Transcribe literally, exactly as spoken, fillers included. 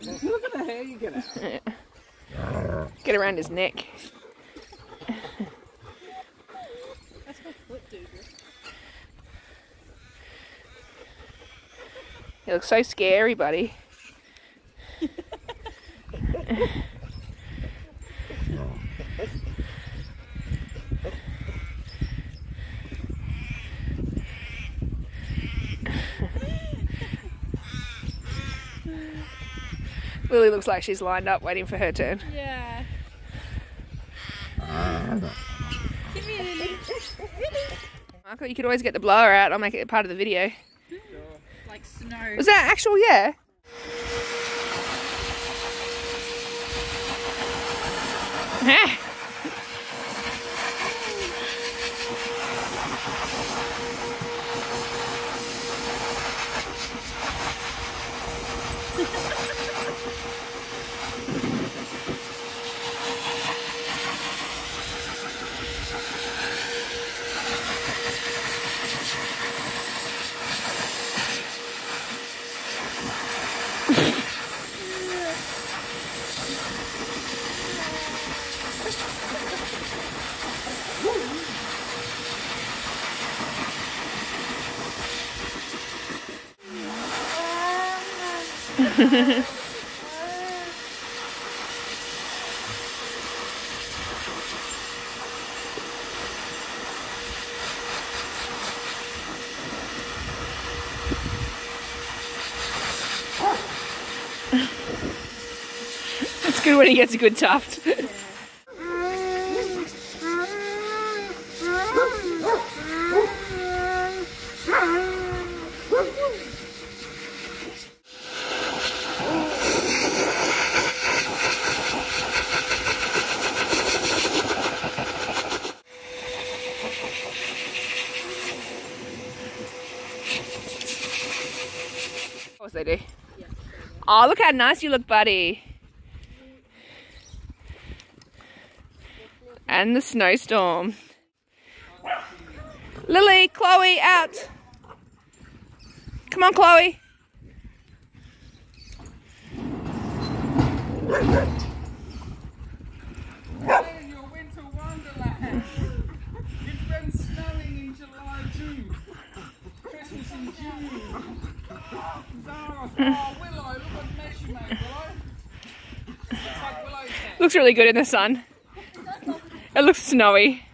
Look at the hair you get out. Yeah. Get around his neck. That's my foot, dude. He looks so scary, buddy. Lily looks like she's lined up waiting for her turn. Yeah. Give me Lily. Lily. Michael, you could always get the blower out. I'll make it part of the video. Sure. Like snow. Was that actual? Yeah. It's good when he gets a good tuft. Of course they do. Oh, look how nice you look, buddy. And the snowstorm. Lily, Chloe, out. Come on, Chloe. Hey, your winter wonderland. It's been snowing in July, June. Christmas in June. Zara, oh, Willow, look what mess you made, Willow. Looks like Willow's hair. Looks really good in the sun. It looks snowy.